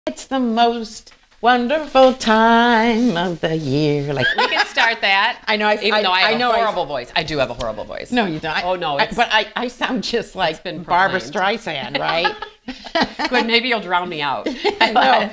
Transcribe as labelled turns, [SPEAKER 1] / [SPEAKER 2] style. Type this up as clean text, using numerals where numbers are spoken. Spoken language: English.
[SPEAKER 1] It's the most wonderful time of the year. Like
[SPEAKER 2] We can start that.
[SPEAKER 1] I know.
[SPEAKER 2] Even though I have a horrible voice. I do have a horrible voice.
[SPEAKER 1] No, you don't.
[SPEAKER 2] Oh, no.
[SPEAKER 1] But I sound just like
[SPEAKER 2] been
[SPEAKER 1] Barbara
[SPEAKER 2] proclaimed.
[SPEAKER 1] Streisand, right?
[SPEAKER 2] Good. Maybe you'll drown me out.
[SPEAKER 1] I know.